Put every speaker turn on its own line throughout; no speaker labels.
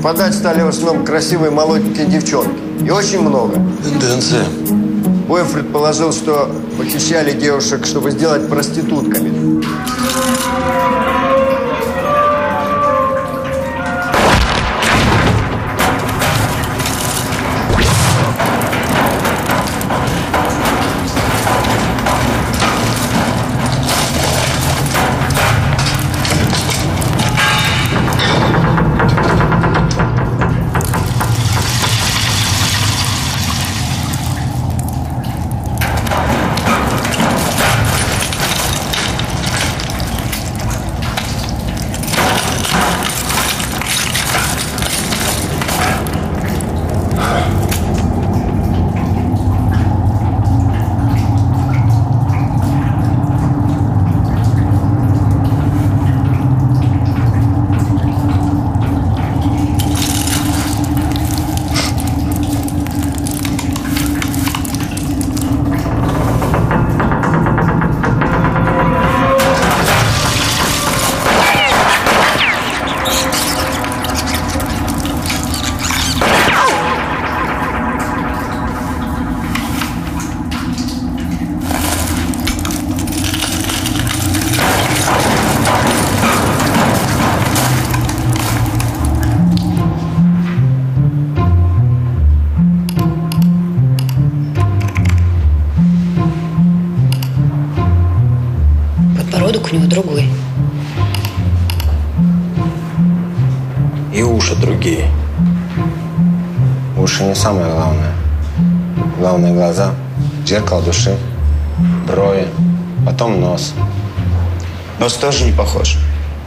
Пропадать стали в основном красивые молоденькие девчонки. И очень много.
Тенденция.
Боев предположил, что похищали девушек, чтобы сделать проститутками.
У него другой.
И уши другие. Уши не самое главное. Главное глаза, зеркало души, брови, потом нос.
Нос тоже не похож.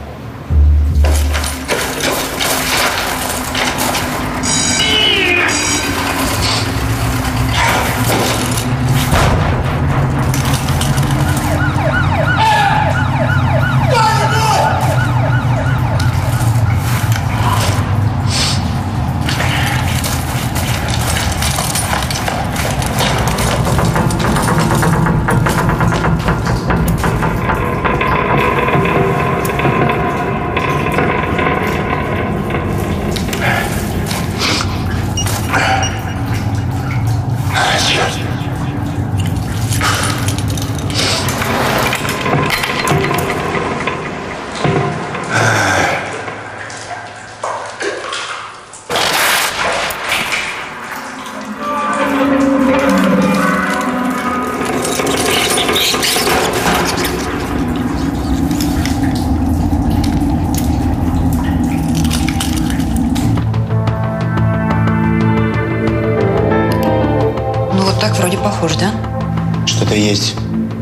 Похож, да?
Что-то есть.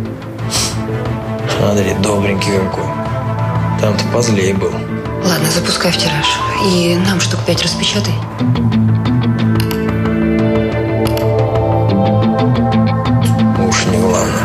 Смотри, добренький какой. Там-то позлее был.
Ладно, запускай в тираж. И нам штук 5 распечатай.
Уж не главное.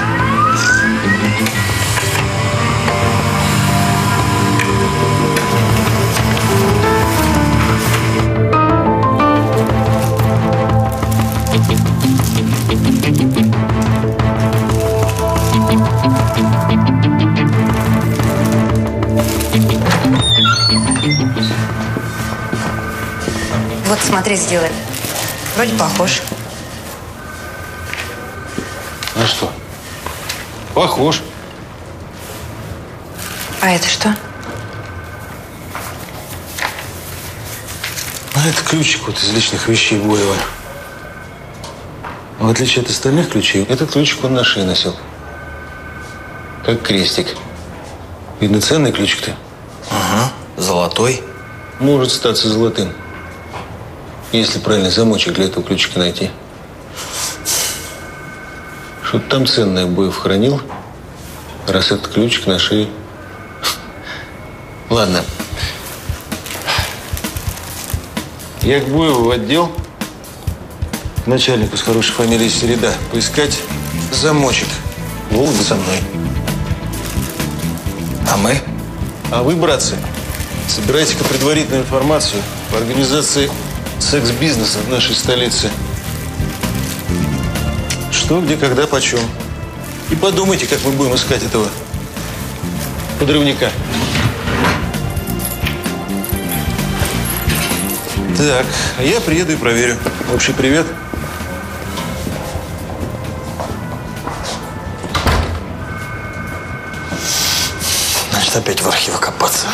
Вот смотри, сделай. Вроде похож.
А что? Похож.
А это что?
А это ключик вот из личных вещей Боева. В отличие от остальных ключей, этот ключик он на шее носил. Как крестик. Видно, ценный ключик-то.
Ага, золотой.
Может статься золотым. Если правильный замочек для этого ключика найти. Что-то там ценное Боев хранил, раз этот ключик на шее. Ладно. Я к Боеву в отдел, к начальнику с хорошей фамилией Середа, поискать замочек. Волга со мной.
А мы?
А вы, братцы, собирайте-ка предварительную информацию по организации секс-бизнеса в нашей столице. Что, где, когда, почем. И подумайте, как мы будем искать этого подрывника. Так, а я приеду и проверю. Общий привет.
Значит, опять в архивах копаться.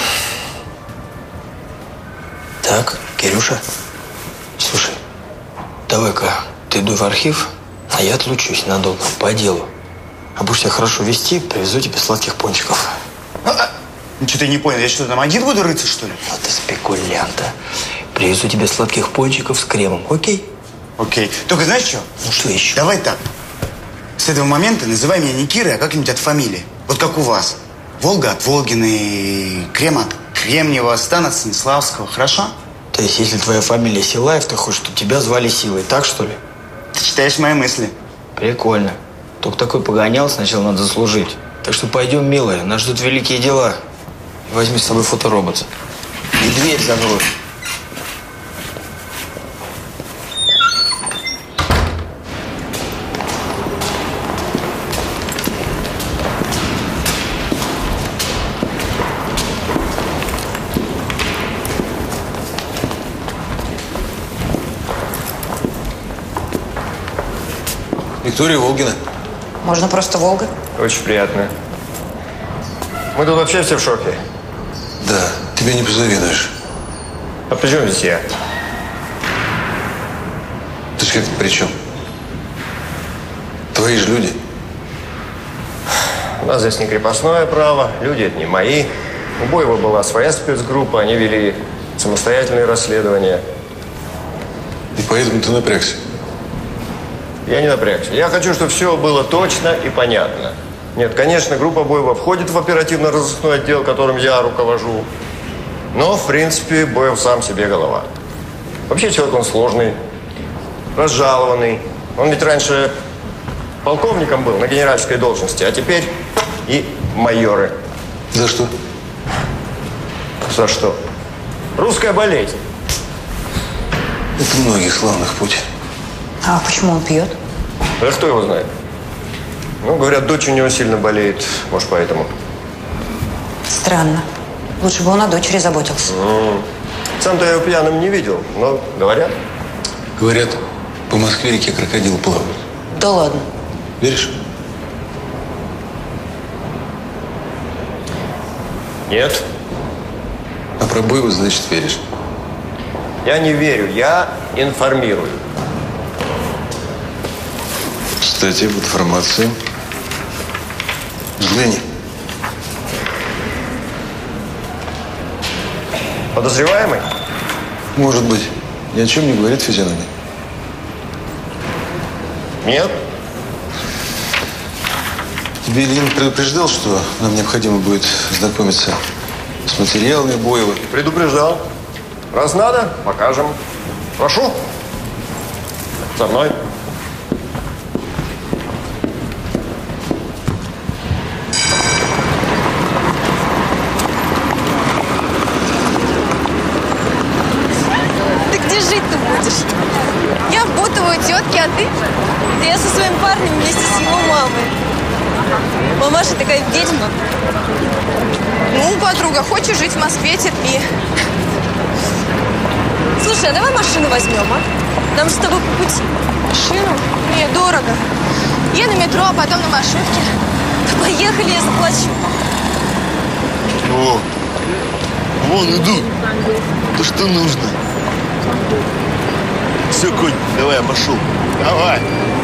Так, Кирюша, слушай, давай-ка ты иду в архив, а я отлучусь надолго, по делу. А будешь себя хорошо вести, привезу тебе сладких пончиков.
Ну, что-то я не понял, я что, там один буду рыться, что ли?
Вот ты спекулянт, а. Привезу тебе сладких пончиков с кремом, окей?
Окей. Только знаешь что?
Ну что еще?
Давай так. С этого момента называй меня не Кирой, а как-нибудь от фамилии. Вот как у вас. Волга от Волгиной, Крем от Кремниева, Стан от Станиславского. Хорошо?
То есть, если твоя фамилия Силаев, ты хочешь, чтобы тебя звали Силой, так что ли?
Ты читаешь мои мысли.
Прикольно. Только такой погонял, сначала надо заслужить. Так что пойдем, милая, нас ждут великие дела. Возьми с собой фоторобота. И дверь закрой.
Виктория Волгина.
Можно просто Волга.
Очень приятно. Мы тут вообще все в шоке.
Да, тебе не позавидуешь.
А при чем здесь я?
Ты ж как-то при чем? Твои же люди.
У нас здесь не крепостное право, люди это не мои. У Боева была своя спецгруппа, они вели самостоятельные расследования.
И поэтому ты напрягся.
Я не напрягся. Я хочу, чтобы все было точно и понятно. Нет, конечно, группа Боева входит в оперативно-розыскной отдел, которым я руковожу. Но, в принципе, Боев сам себе голова. Вообще человек он сложный, разжалованный. Он ведь раньше полковником был на генеральской должности, а теперь и майоры.
За что?
За что? Русская болезнь.
Это многих славных путь.
А почему он пьет?
Да кто его знает? Ну, говорят, дочь у него сильно болеет. Может, поэтому.
Странно. Лучше бы он о дочери заботился.
Сам-то я его пьяным не видел, но говорят.
Говорят, по Москве-реке крокодил плавает.
Да ладно.
Веришь?
Нет.
А про Боева, значит, веришь.
Я не верю, я информирую.
Кстати, в информации. Взгляни.
Подозреваемый?
Может быть. Ни о чем не говорит физиономия.
Нет.
Тебе Ильин предупреждал, что нам необходимо будет знакомиться с материалами Боева?
Предупреждал. Раз надо, покажем. Прошу. За мной.
Ты где жить-то будешь? Я в Бутово у тетки, а ты? Да я со своим парнем вместе с его мамой. Мамаша такая ведьма. Ну, подруга, хочешь жить в Москве, терпи. Слушай, а давай машину возьмем, а? Нам же с тобой по пути. Машину? Не, дорого. Я на метро, а потом на маршрутке. Да поехали, я заплачу.
О, вон идут. То, что нужно. Все, конь, давай, я пошел. Давай.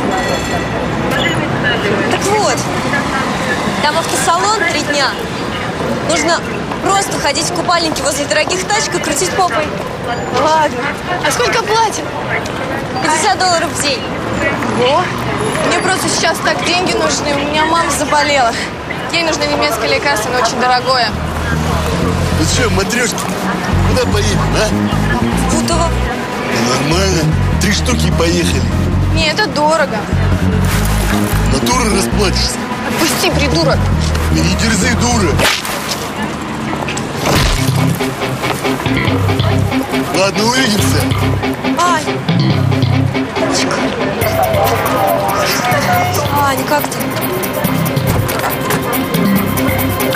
Так вот, там автосалон 3 дня. Нужно просто ходить в купальнике возле дорогих тачек и крутить попой. Ладно. А сколько платят? $50 в день.
О, мне просто сейчас так деньги нужны. У меня мама заболела. Ей нужно немецкое лекарство, но очень дорогое.
Ну что, матрешки, куда поедем, а?
В Бутово.
Ну, нормально. 3 штуки и поехали.
Не, это дорого.
Натуры расплатишься.
Отпусти, придурок.
Да не дерзай, дура. Ладно, увидимся.
Ань. Ань, как ты?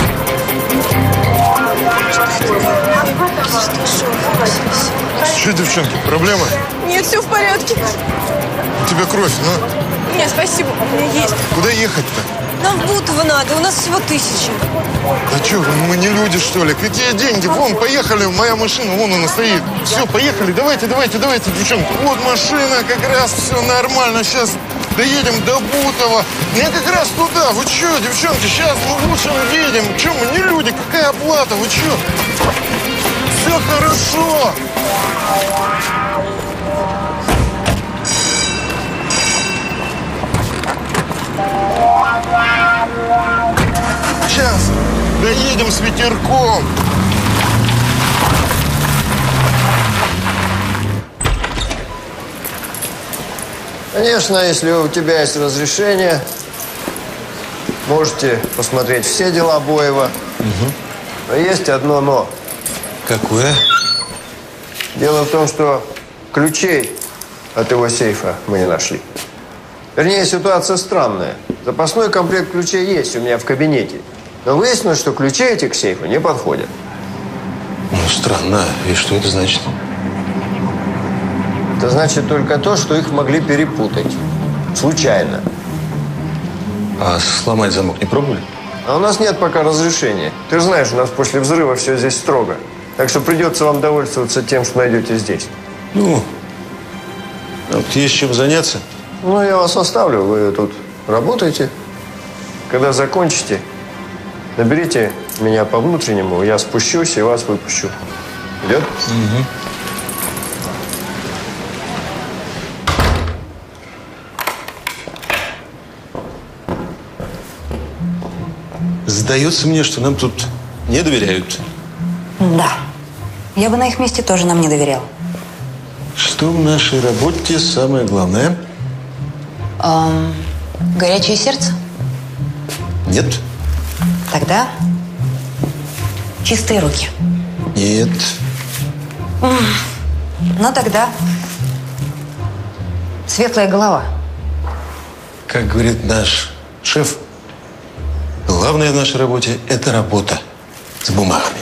Что ты в чем? девчонки, проблема?
Нет, все в порядке.
У тебя кровь, ну?
Нет, спасибо, у меня есть.
Куда ехать-то?
Нам в Бутово надо, у нас всего 1000.
Да что, мы не люди, что ли? Какие деньги? Вон, поехали, моя машина, вон она стоит. Все, поехали, давайте, девчонки. Вот машина, как раз все нормально. Сейчас доедем до Бутова. Мне как раз туда. Вы что, девчонки, сейчас мы в лучшем видим. Че, мы не люди, какая оплата? Вы что? Все хорошо. Сейчас доедем с ветерком.
Конечно, если у тебя есть разрешение, можете посмотреть все дела Боева. Но есть одно но.
Какое?
Дело в том, что ключей от его сейфа мы не нашли. Вернее, ситуация странная. Запасной комплект ключей есть у меня в кабинете. Но выяснилось, что ключи эти к сейфу не подходят.
Ну, странно. И что это значит?
Это значит только то, что их могли перепутать. Случайно.
А сломать замок не пробовали?
А у нас нет пока разрешения. Ты же знаешь, у нас после взрыва все здесь строго. Так что придется вам довольствоваться тем, что найдете здесь.
Ну, а вот есть чем заняться.
Ну, я вас оставлю. Вы тут работаете. Когда закончите, наберите меня по внутреннему. Я спущусь и вас выпущу. Идет?
Угу. Сдается мне, что нам тут не доверяют.
Да. Я бы на их месте тоже нам не доверял.
Что в нашей работе самое главное?
Горячее сердце?
Нет.
Тогда чистые руки.
Нет.
Ну тогда светлая голова.
Как говорит наш шеф, главное в нашей работе – это работа с бумагами.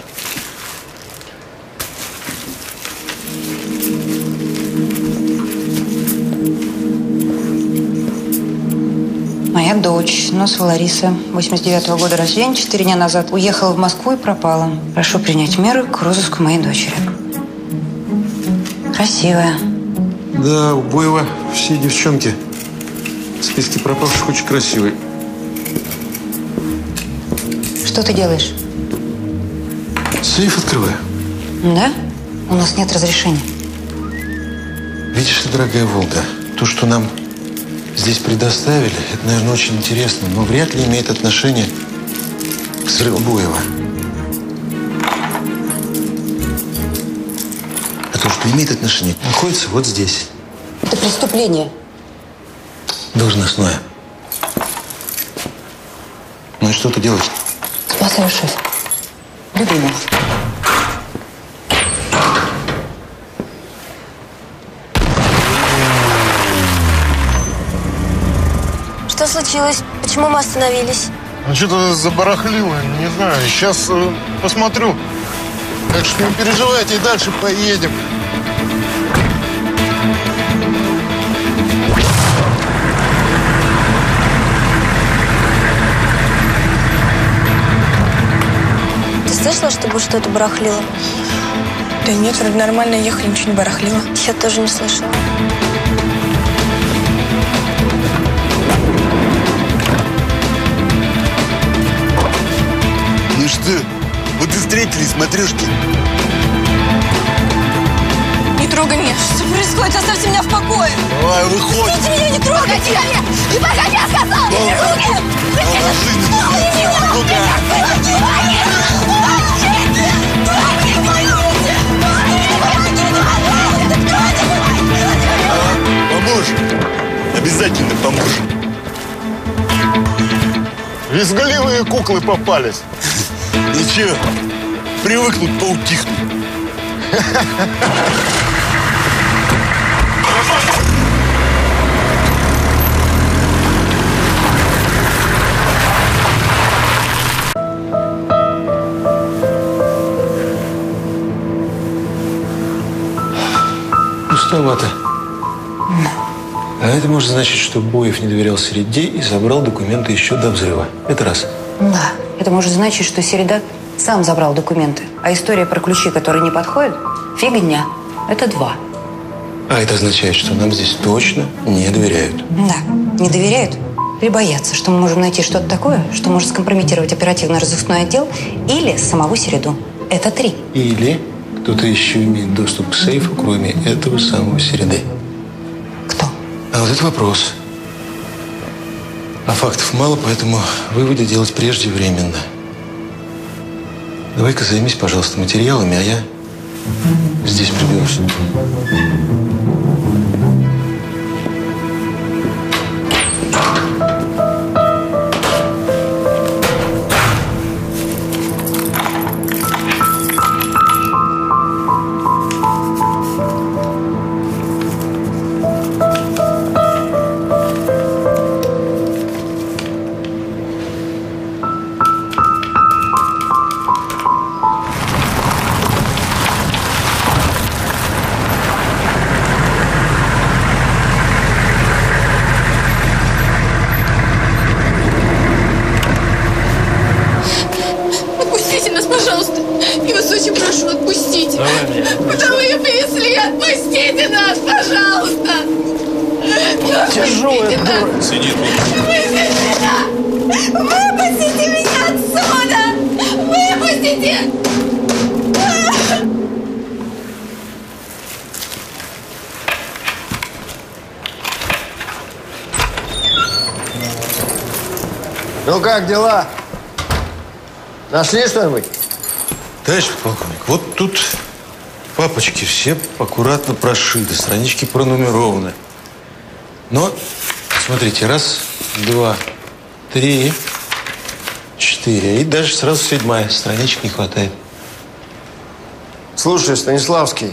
Моя дочь, Носова Лариса, 89-го года рождения, 4 дня назад уехала в Москву и пропала. Прошу принять меры к розыску моей дочери. Красивая.
Да, у Боева все девчонки в списке пропавших очень красивые.
Что ты делаешь?
Сейф открываю.
Да? У нас нет разрешения.
Видишь ли, дорогая Волга, то, что нам здесь предоставили, это, наверное, очень интересно, но вряд ли имеет отношение к взрыву Боева. А то, что имеет отношение, находится вот здесь.
Это преступление.
Должностное. Ну и что ты делаешь?
Спасаю шеф. Любимого.
Что случилось? Почему мы остановились?
Ну, что-то забарахлило, не знаю. Сейчас посмотрю. Так что не переживайте, и дальше поедем.
Ты слышала, чтобы что-то барахлило?
Да нет, вроде нормально ехали, ничего не барахлило.
Я тоже не слышала.
Ну что, вот и встретились, матрешки.
Не трогай меня.
Что происходит? Оставьте меня в покое!
Давай, выходи.
Пустите меня, не трогайте! Не погоди, я сказал! Не руки!
Поможем. Обязательно поможем. Визгливые куклы попались. Ничего, привыкнут, поутихнут.
А это может значить, что Боев не доверял Середе и забрал документы еще до взрыва. Это раз.
Да. Это может значить, что Середа сам забрал документы. А история про ключи, которые не подходят, фигня. Это два.
А это означает, что нам здесь точно не доверяют.
Да. Не доверяют или боятся, что мы можем найти что-то такое, что может скомпрометировать оперативно-розыскной отдел или самого Середу. Это три.
Или кто-то еще имеет доступ к сейфу, кроме этого самого Середы.
Кто?
А вот это вопрос. А фактов мало, поэтому выводы делать преждевременно. Давай-ка займись, пожалуйста, материалами, а я здесь приберусь.
Отпустите нас, пожалуйста. Я вас очень прошу, отпустите. Куда вы ее привезли? Отпустите нас, пожалуйста.
Тяжелая дура.
Сидит.
Выпустите меня! Выпустите меня отсюда! Выпустите!
Ну как дела? Нашли что-нибудь?
Товарищ полковник, вот тут папочки все аккуратно прошиты, странички пронумерованы. Но, смотрите, раз, два, три, четыре. И даже сразу 7-я. Страничек не хватает.
Слушай, Станиславский,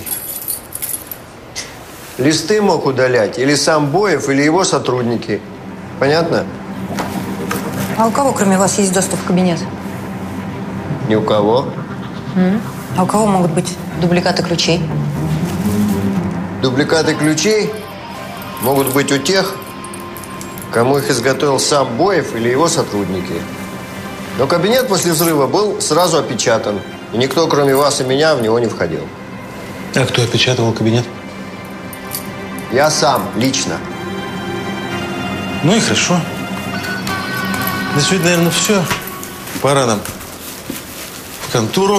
листы мог удалять или сам Боев, или его сотрудники. Понятно?
А у кого, кроме вас, есть доступ в кабинет?
Ни у кого.
А у кого могут быть дубликаты ключей?
Дубликаты ключей могут быть у тех, кому их изготовил сам Боев или его сотрудники. Но кабинет после взрыва был сразу опечатан. И никто, кроме вас и меня, в него не входил.
А кто опечатывал кабинет?
Я сам, лично.
Ну и хорошо. На сегодня, наверное, все. Пора нам в контору.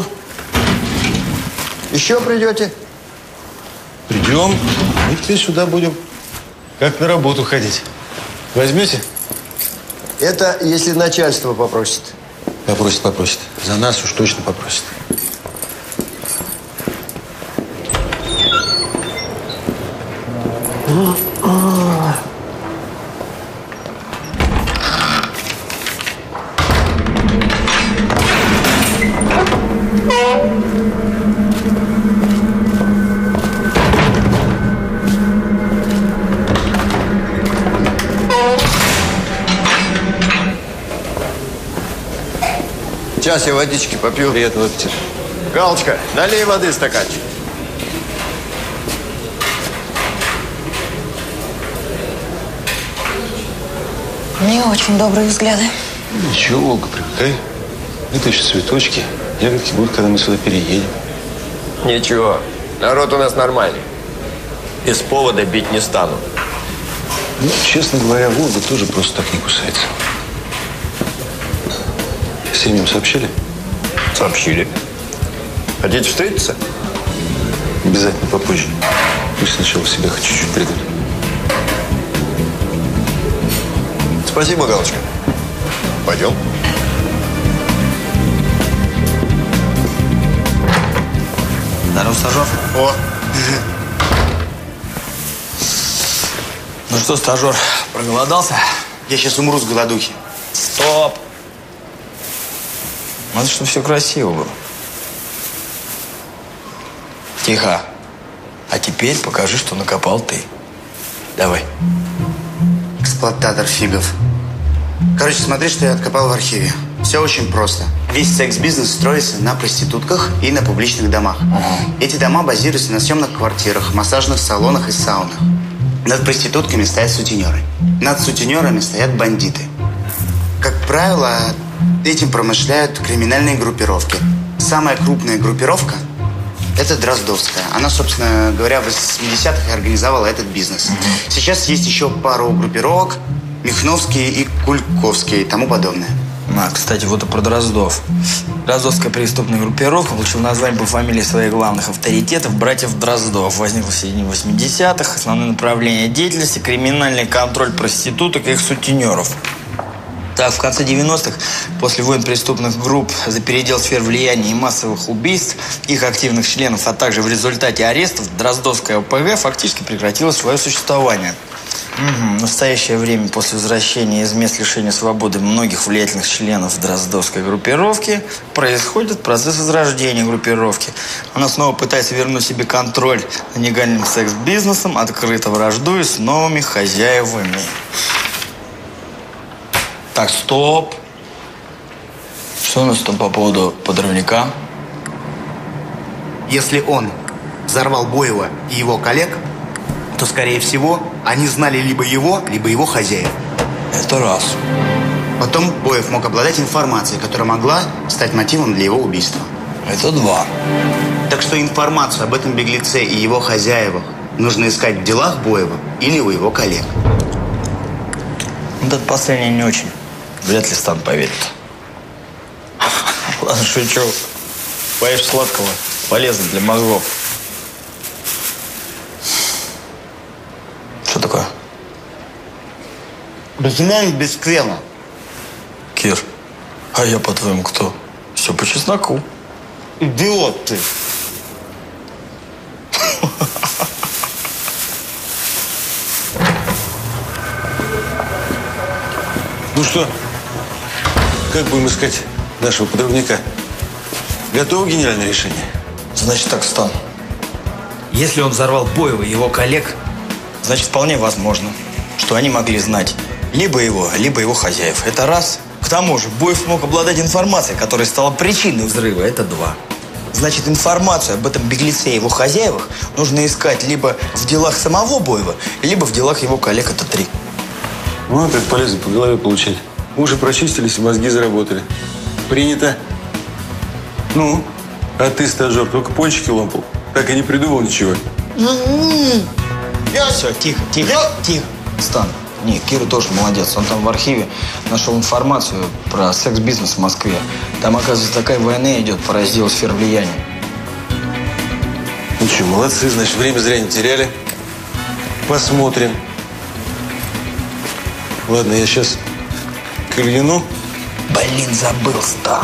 Еще придете?
Придем. Мы теперь сюда будем как на работу ходить. Возьмете?
Это если начальство попросит.
Попросит, попросит. За нас уж точно попросит.
Сейчас я водички попью.
Приятного аппетита.
Галочка, налей воды стаканчик.
Не очень добрые взгляды.
Ничего, Волга, привыкай. Это еще цветочки. Ягодки будут, когда мы сюда переедем.
Ничего, народ у нас нормальный. Без повода бить не стану.
Ну, честно говоря, Волга тоже просто так не кусается. Семьям сообщили?
Сообщили. Хотите встретиться?
Обязательно попозже. Пусть сначала в себя хоть чуть-чуть придут.
Спасибо, Галочка. Пойдем.
Здорово, стажер.
О,
Ну что, стажер, проголодался?
я сейчас умру с голодухи.
Стоп! Надо, чтобы все красиво было. Тихо. А теперь покажи, что накопал ты. Давай.
Эксплуататор фигов. Короче, смотри, что я откопал в архиве. Все очень просто. Весь секс-бизнес строится на проститутках и на публичных домах. Эти дома базируются на съемных квартирах, массажных салонах и саунах. Над проститутками стоят сутенеры. Над сутенерами стоят бандиты. Как правило, этим промышляют криминальные группировки. Самая крупная группировка – это Дроздовская. Она, собственно говоря, в 80-х организовала этот бизнес. Сейчас есть еще пару группировок – Михновские и Кульковские и тому подобное.
Кстати, вот и про Дроздов. Дроздовская преступная группировка получила название по фамилии своих главных авторитетов братьев Дроздов. Возникла в середине 80-х. Основное направление деятельности – криминальный контроль проституток и их сутенеров. Так, в конце 90-х, после войн преступных групп за передел сфер влияния и массовых убийств их активных членов, а также в результате арестов, Дроздовская ОПГ фактически прекратила свое существование. В настоящее время, после возвращения из мест лишения свободы многих влиятельных членов Дроздовской группировки, происходит процесс возрождения группировки. Она снова пытается вернуть себе контроль над нелегальным секс-бизнесом, открыто враждуя с новыми хозяевами. Так, стоп. Что у нас там по поводу подрывника?
Если он взорвал Боева и его коллег, то, скорее всего, они знали либо его хозяев.
Это раз.
Потом Боев мог обладать информацией, которая могла стать мотивом для его убийства.
Это два.
Так что информацию об этом беглеце и его хозяевах нужно искать в делах Боева или у его коллег.
Вот это последнее не очень. Вряд ли Стан поверит. Ладно, шучу. Поешь сладкого. Полезно для мозгов. Что такое?
Базиман без крема.
Кир, а я, по-твоему, кто? Все по чесноку.
Идиот ты.
Ну что, как будем искать нашего подрывника? Готово генеральное решение?
Значит так, Стан. Если он взорвал Боева и его коллег, значит, вполне возможно, что они могли знать либо его хозяев. Это раз. К тому же, Боев мог обладать информацией, которая стала причиной взрыва. Это два. Значит, информацию об этом беглеце и его хозяевах нужно искать либо в делах самого Боева, либо в делах его коллег. Это три.
Ну, как полезно по голове получать. Уши прочистились и мозги заработали. Принято. Ну, а ты, стажер, только пончики ломпал. Так и не придумал ничего.
Все, тихо. Стан. Не, Кира тоже молодец. Он там в архиве нашел информацию про секс-бизнес в Москве. Там, оказывается, такая война идет по разделу сфер влияния.
Ну что, молодцы, значит, время зря не теряли. Посмотрим. Ладно, я сейчас к Ильину.
Блин, забыл, Стан.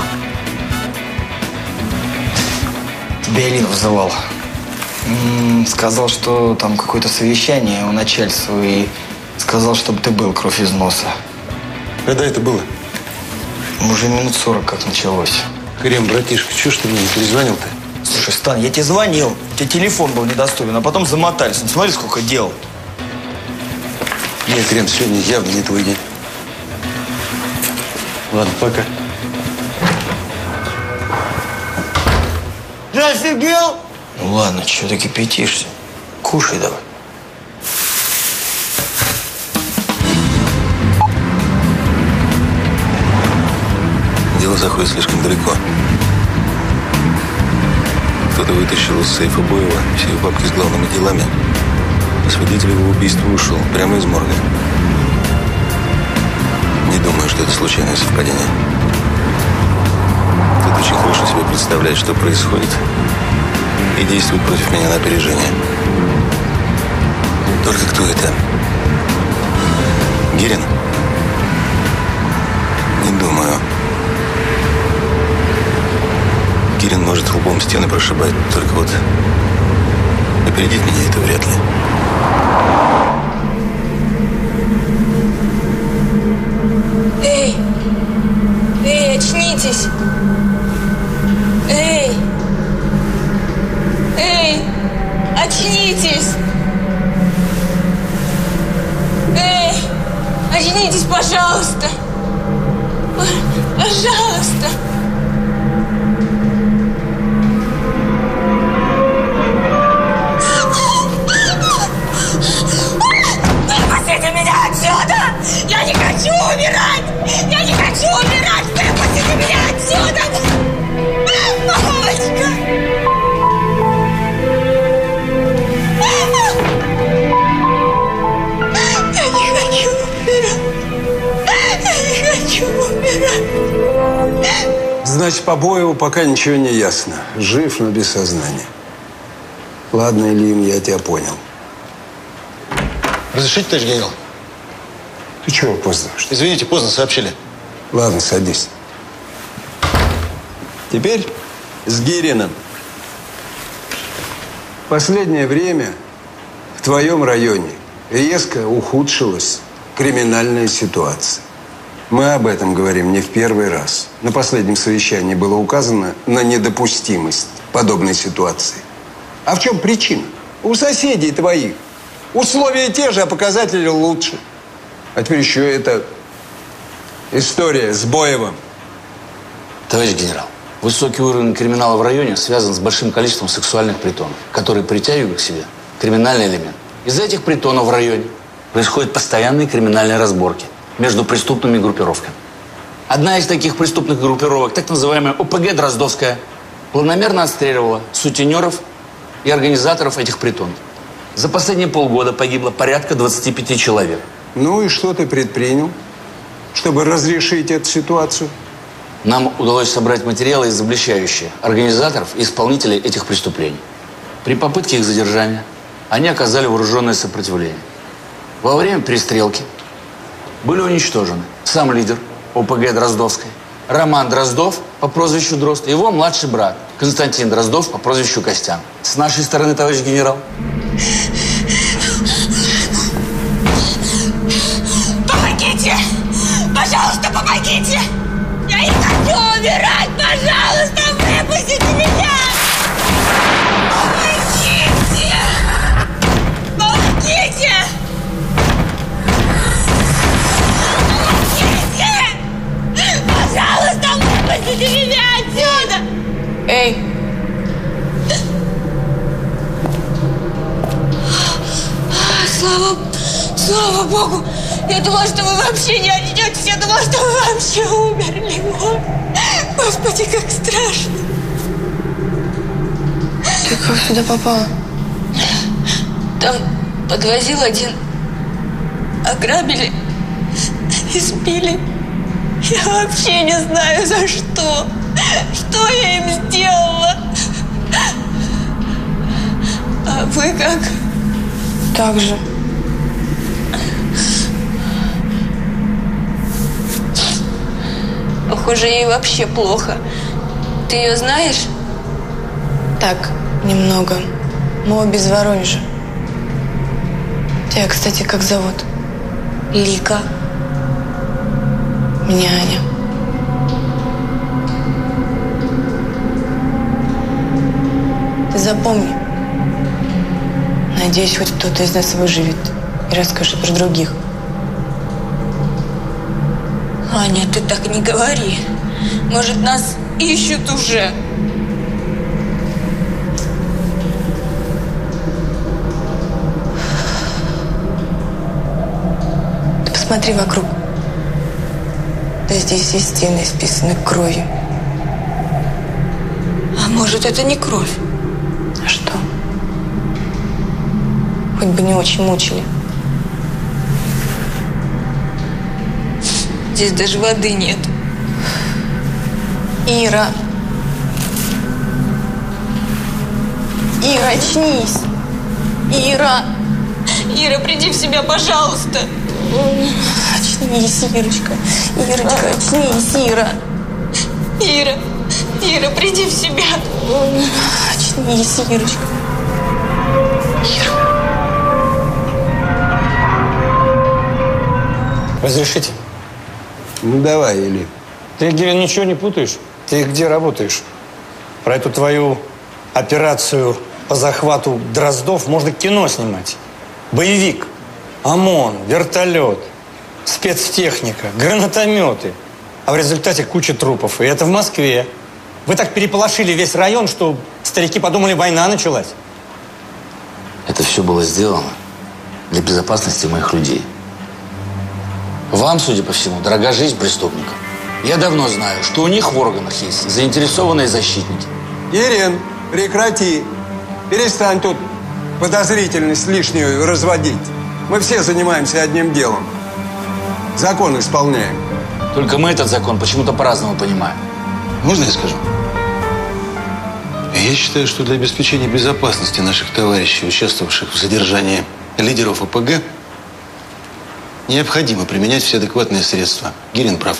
Тебя Ильин вызывал. Сказал, что там какое-то совещание у начальства, и сказал, чтобы ты был, кровь из носа.
Когда это было?
Уже минут 40 как началось.
Крем, братишка, чего ж ты мне не перезвонил-то?
Слушай, Стан, я тебе звонил, у тебя телефон был недоступен, а потом замотались. Ну, смотри, сколько дел.
Нет, Крем, сегодня явно не твой день. Ладно, пока.
Ты офигел?
Ну ладно, чего ты кипятишься? Кушай давай.
Дело заходит слишком далеко. Кто-то вытащил из сейфа Боева все папки с главными делами. Свидетель его убийства ушел прямо из морга. Не думаю, что это случайное совпадение. Кто-то очень хорошо себе представляет, что происходит, и действует против меня на опережение. Только кто это? Гирин? Не думаю. Гирин может лбом стены прошибать, только вот опередить меня это вряд ли.
Эй! Эй, очнитесь! Эй! Эй! Очнитесь! Эй! Очнитесь, пожалуйста! Пожалуйста!
Значит, по Боеву пока ничего не ясно. Жив, но без сознания. Ладно, Ильин, я тебя понял.
Разрешите, товарищ генерал?
Ты чего опаздываешь?
Извините, поздно сообщили.
Ладно, садись. Теперь с Гириным. В последнее время в твоем районе резко ухудшилась криминальная ситуация. Мы об этом говорим не в первый раз. На последнем совещании было указано на недопустимость подобной ситуации. А в чем причина? У соседей твоих условия те же, а показатели лучше. А теперь еще эта история с Боевым.
Товарищ генерал, высокий уровень криминала в районе связан с большим количеством сексуальных притонов, которые притягивают к себе криминальный элемент. Из-за этих притонов в районе происходят постоянные криминальные разборки между преступными группировками. Одна из таких преступных группировок, так называемая ОПГ «Дроздовская», планомерно отстреливала сутенеров и организаторов этих притонов. За последние полгода погибло порядка 25 человек.
Ну и что ты предпринял, чтобы разрешить эту ситуацию?
Нам удалось собрать материалы, изобличающие организаторов и исполнителей этих преступлений. При попытке их задержания они оказали вооруженное сопротивление. Во время перестрелки были уничтожены сам лидер ОПГ «Дроздовской» Роман Дроздов по прозвищу Дрозд и его младший брат Константин Дроздов по прозвищу Костян. С нашей стороны, товарищ генерал.
Помогите! Пожалуйста, помогите! Я не хочу умирать! Пожалуйста, выпустите меня! Помогите! Помогите! Помогите! Пожалуйста, выпустите меня отсюда!
Эй! Слава Богу! Я думала, что вы вообще не очнетесь. Я думала, что вы вообще умерли. Господи, как страшно. Ты как сюда попала? Там подвозил один. Ограбили. Избили. Я вообще не знаю, за что. Что я им сделала? А вы как? Так же. Похоже, ей вообще плохо. Ты ее знаешь? Так, немного. Мы обе из Воронежа. Тебя, кстати, как зовут? Лика. Меня Аня. Ты запомни. Надеюсь, хоть кто-то из нас выживет и расскажет про других. Аня, ты так не говори. Может, нас ищут уже. Ты посмотри вокруг. Да здесь все стены исписаны кровью. А может, это не кровь? А что? Хоть бы не очень мучили. Здесь даже воды нет. Ира. Ира, очнись. Ира. Ира, приди в себя, пожалуйста. Очнись, Ирочка. Ирочка, очнись, Ира. Ира. Ира, приди в себя. Очнись, Ирочка. Ира.
Разрешите?
Ну, давай, Или.
Ты, Гирин, ничего не путаешь? Ты где работаешь? Про эту твою операцию по захвату Дроздов можно кино снимать. Боевик. ОМОН, вертолет, спецтехника, гранатометы. А в результате куча трупов. И это в Москве. Вы так переполошили весь район, что старики подумали, война началась.
Это все было сделано для безопасности моих людей. Вам, судя по всему, дорога жизнь преступника. Я давно знаю, что у них в органах есть заинтересованные защитники.
Ирин, прекрати. Перестань тут подозрительность лишнюю разводить. Мы все занимаемся одним делом. Закон исполняем.
Только мы этот закон почему-то по-разному понимаем.
Можно я скажу? Я считаю, что для обеспечения безопасности наших товарищей, участвовавших в задержании лидеров ОПГ, необходимо применять все адекватные средства. Гирин прав.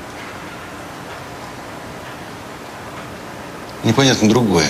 Непонятно другое.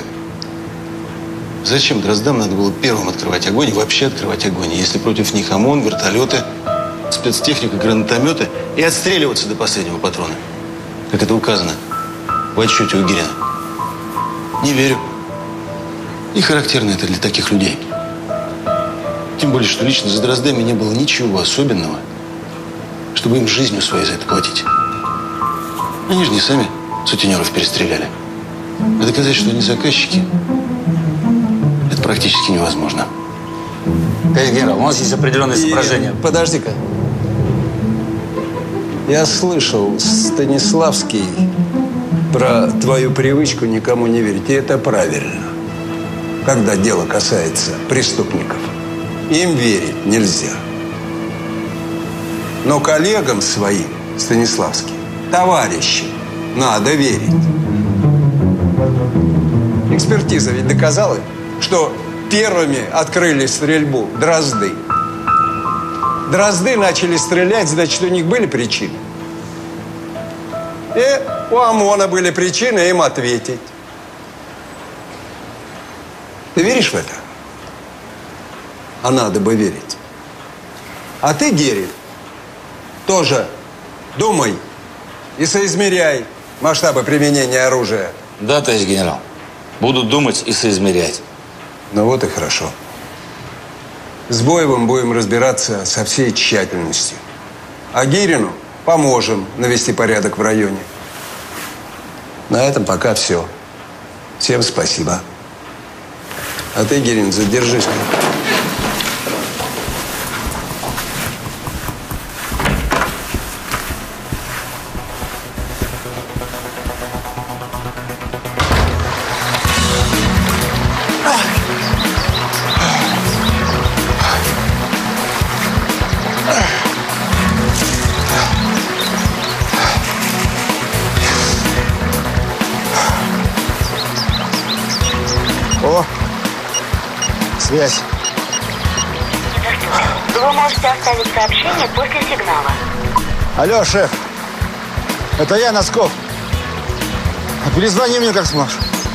Зачем Дроздам надо было первым открывать огонь и вообще открывать огонь, если против них ОМОН, вертолеты, спецтехника, гранатометы и отстреливаться до последнего патрона, как это указано в отчете у Гирина? Не верю. И характерно это для таких людей. Тем более, что лично за Дроздами не было ничего особенного, чтобы им жизнью своей за это платить. Они же не сами сутенеров перестреляли. А доказать, что они заказчики, это практически невозможно.
Товарищ генерал, у нас есть определенные соображения.
Подожди-ка. Я слышал, Станиславский, про твою привычку никому не верить. И это правильно. Когда дело касается преступников, им верить нельзя. Но коллегам своим, Станиславский, товарищам, надо верить. Экспертиза ведь доказала, что первыми открыли стрельбу Дрозды. Дрозды начали стрелять, значит, у них были причины. И у ОМОНа были причины им ответить. Ты веришь в это? А надо бы верить. А ты, Гирин, тоже думай и соизмеряй масштабы применения оружия.
Да, товарищ генерал. Буду думать и соизмерять.
Ну вот и хорошо. С Боевым будем разбираться со всей тщательностью. А Гирину поможем навести порядок в районе. На этом пока все. Всем спасибо. А ты, Гирин, задержись.
О, связь.
Вы можете оставить сообщение после сигнала.
Алло, шеф. Это я, Носков. Перезвони мне, как сможешь.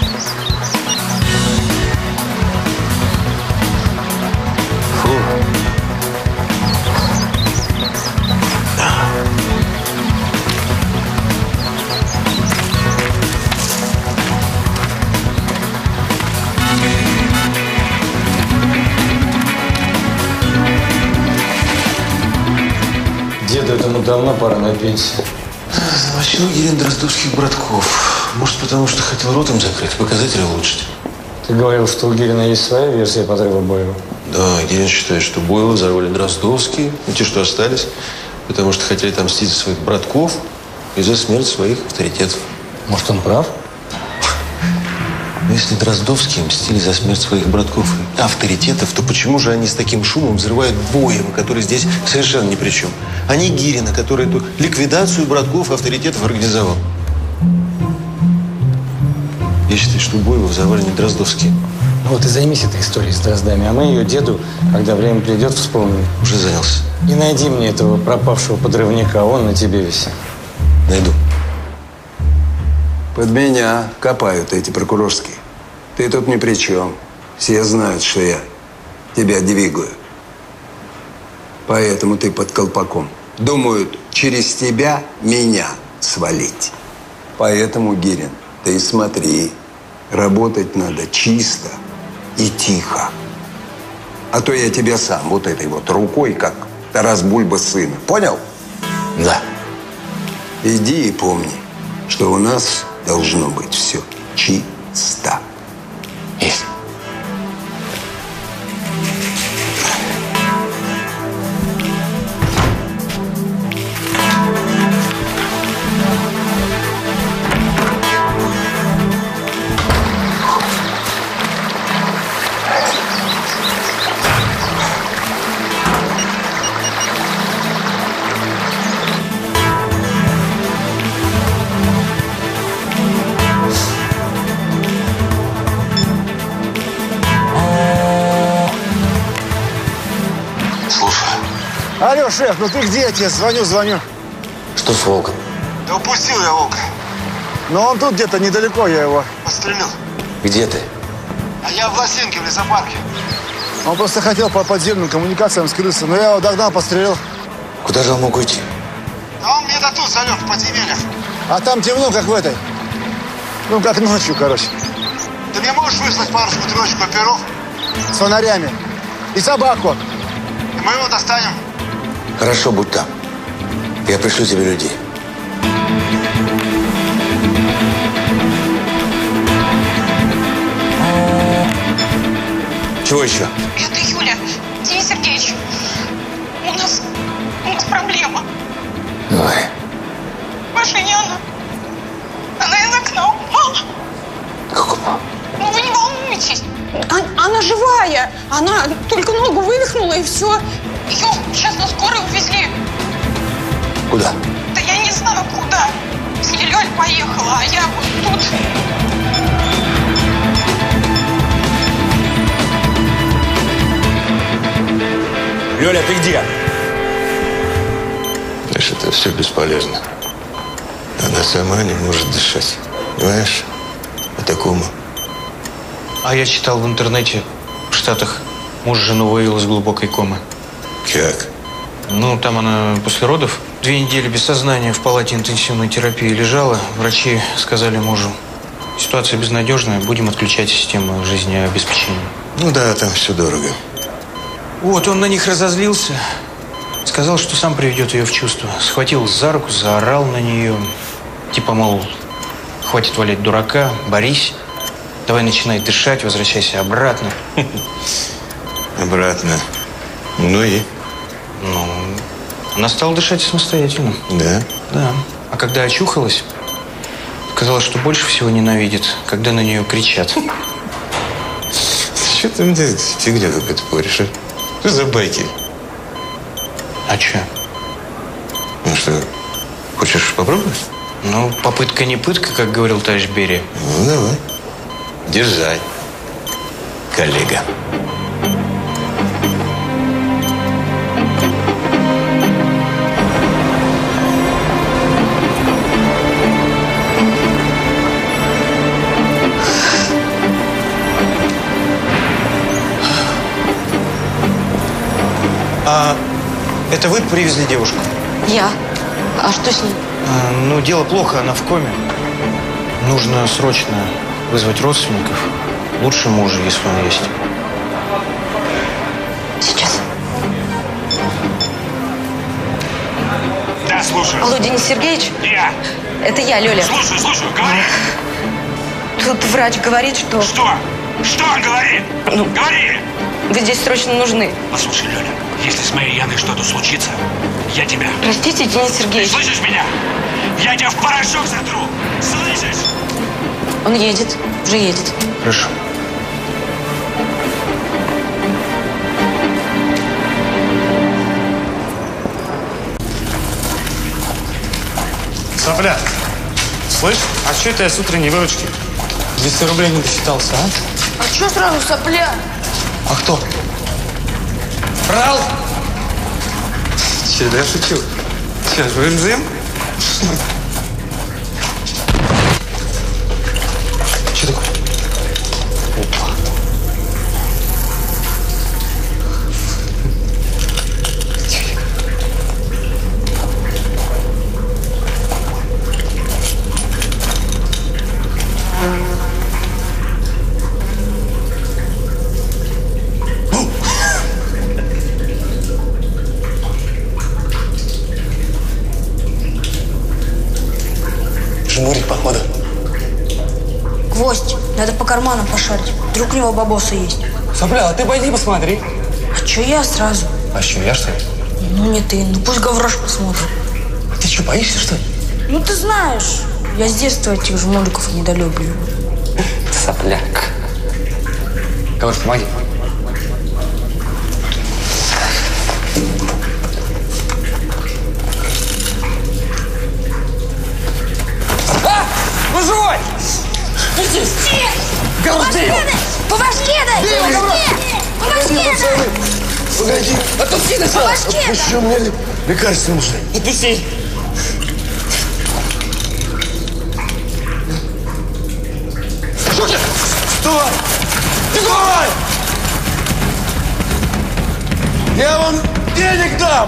Деду этому давно пора на пенсию.
Замочил Гирин дроздовских братков. Может, потому что хотел ротом закрыть, показатели улучшить.
Ты говорил, что у Гирина есть своя версия подрыва Боева.
Да, Гирин считает, что Боева взорвали дроздовские, и те, что остались, потому что хотели отомстить за своих братков и за смерть своих авторитетов.
Может, он прав?
Но если Дроздовские мстили за смерть своих братков и авторитетов, то почему же они с таким шумом взрывают Боева, который здесь совершенно ни при чем? А не Гирина, который эту ликвидацию братков и авторитетов организовал. Я считаю, что Боева взорвали не Дроздовские.
Ну вот и займись этой историей с Дроздами, а мы ее деду, когда время придет, вспомним.
Уже занялся.
И найди мне этого пропавшего подрывника, он на тебе висит.
Найду.
Под меня копают эти прокурорские. Ты тут ни при чем. Все знают, что я тебя двигаю. Поэтому ты под колпаком. Думают, через тебя меня свалить. Поэтому, Гирин, ты смотри. Работать надо чисто и тихо. А то я тебя сам вот этой вот рукой, как Тарас Бульба сына. Понял?
Да.
Иди и помни, что у нас должно быть все чисто.
Есть.
Алло, шеф, ну ты где? Я тебе звоню.
Что с волком?
Да упустил я волка. Но он тут где-то недалеко, я его подстрелил.
Где ты?
А я в Лосинке, в лесопарке. Он просто хотел по подземным коммуникациям скрыться, но я его догнал, подстрелил.
Куда же он мог уйти?
Да он где-то тут залег в подземельях. А там темно, как в этой. Ну, как ночью, короче. Ты мне можешь выслать парочку тройку оперов с фонарями? И собаку. И мы его достанем.
Хорошо, будь там. Я пришлю тебе людей. Чего еще?
Это Юля. Денис Сергеевич. У нас проблема.
Давай.
В машине она из окна упала.
Как упала?
Ну вы не волнуйтесь. Она живая. Она только ногу вывихнула и все. Ее сейчас на скорой увезли.
Куда?
Да я не знаю куда. Лёль поехала, а я вот тут.
Лёля, ты где?
Знаешь, это все бесполезно. Она сама не может дышать. Понимаешь? По такому.
А я читал в интернете, в Штатах муж жену вывел из глубокой комы.
Как?
Ну, там она после родов 2 недели без сознания в палате интенсивной терапии лежала. Врачи сказали мужу: ситуация безнадежная, будем отключать систему жизнеобеспечения.
Ну да, там все дорого.
Вот, он на них разозлился. Сказал, что сам приведет ее в чувство. Схватил за руку, заорал на нее. Типа, мол, хватит валять дурака, борись. Давай начинай дышать, возвращайся обратно.
Обратно. Ну и?
Ну, она стала дышать самостоятельно.
Да?
Да. А когда очухалась, сказала, что больше всего ненавидит, когда на нее кричат.
Что ты мне фигня какая-то поришь, а? Что за байки?
А что?
Ну что, хочешь попробовать?
Ну, попытка не пытка, как говорил товарищ Берия.
Ну, давай. Дерзай, коллега.
А это вы привезли девушку?
Я? А что с ней?
Ну, дело плохо, она в коме. Нужно срочно вызвать родственников. Лучше мужа, если он есть.
Сейчас.
Да, слушаю.
Алло, Денис Сергеевич?
Я.
Это я, Лёля.
Слушаю, говори.
Тут врач говорит, что...
Что? Что он говорит?
Ну,
говори!
Вы здесь срочно нужны.
Послушай, Лёля, если с моей Яной что-то случится, я тебя...
Простите, Денис Сергеевич.
Ты слышишь меня? Я тебя в порошок сотру! Слышишь?
Он едет, уже едет.
Хорошо.
Сопля, слышь, а что это я с утренней выручки 200 рублей не досчитался, а?
А что сразу сопля?
А кто? Брал? Че, да я шучу. Че, ВМЗМ? Че такое? Опа.
Жмурик, походу.
Гвоздь, надо по карманам пошарить. Вдруг у него бабосы есть.
Сопля, а ты пойди посмотри.
А чё я сразу?
А что, я что ли?
Ну не ты, ну пусть Гаврош посмотрит.
А ты что, боишься, что ли?
Ну ты знаешь, я с детства этих жмуриков недолюбливаю.
Сопляк. Гаврош, помоги.
Ну живой!
Иди!
По башке дай! По башке дай! По башке!
Погоди.
Отпусти на себя.
Отпусти, мне лекарства нужны.
Отпусти.
Стой! Стой! Я вам денег дам!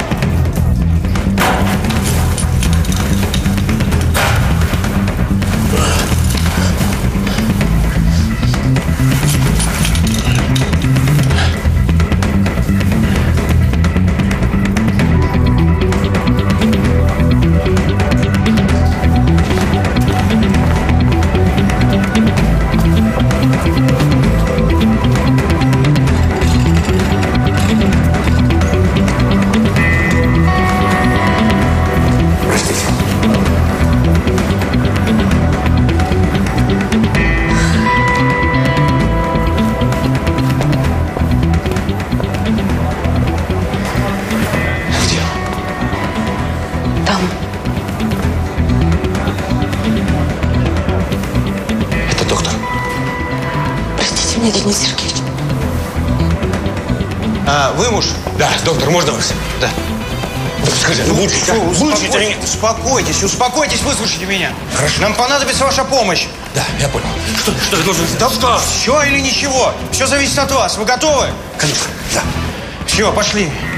Денис Сергеевич.
А, вы муж?
Да, доктор, можно вас?
Да.
Скажи,
Успокойтесь, успокойтесь, выслушайте меня.
Хорошо.
Нам понадобится ваша помощь.
Да, я понял. Что я должен сделать?
Доктор, все или ничего? Все зависит от вас. Вы готовы?
Конечно, да.
Все, пошли.